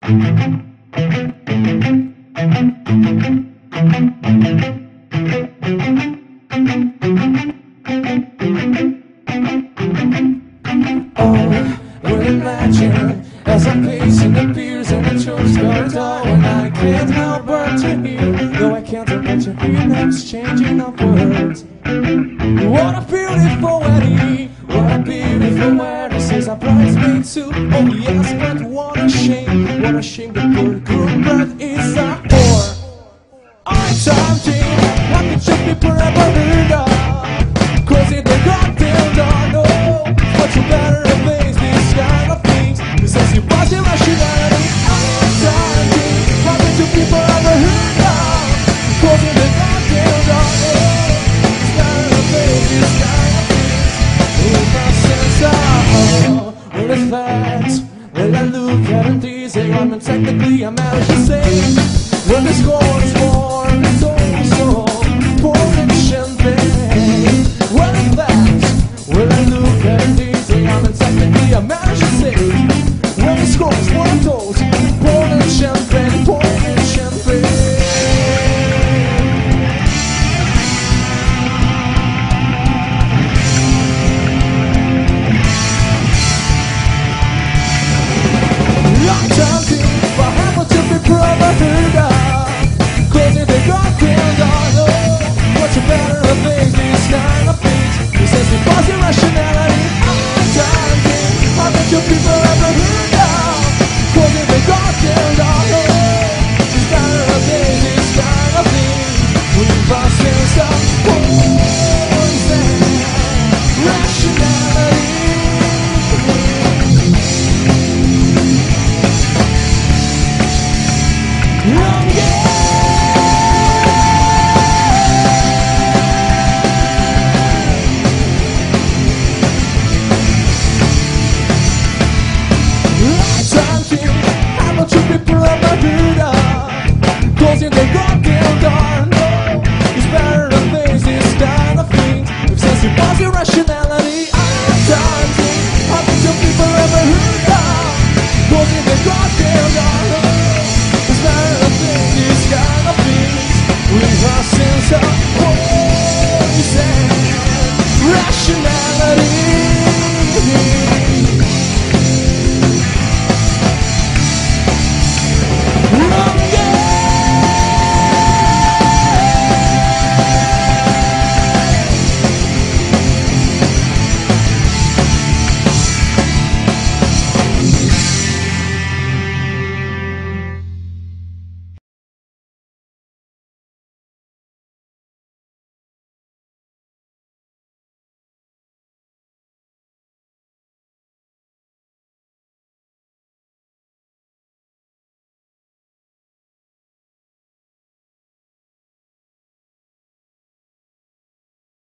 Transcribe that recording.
Well, imagine as I'm pacing the piers and the church corridor, and I can't help but to hear, though I can't help but to hear them exchanging of words. What a beautiful wedding, what a beautiful wedding, says our bridesmaid too. Oh yes, but what a shame that poor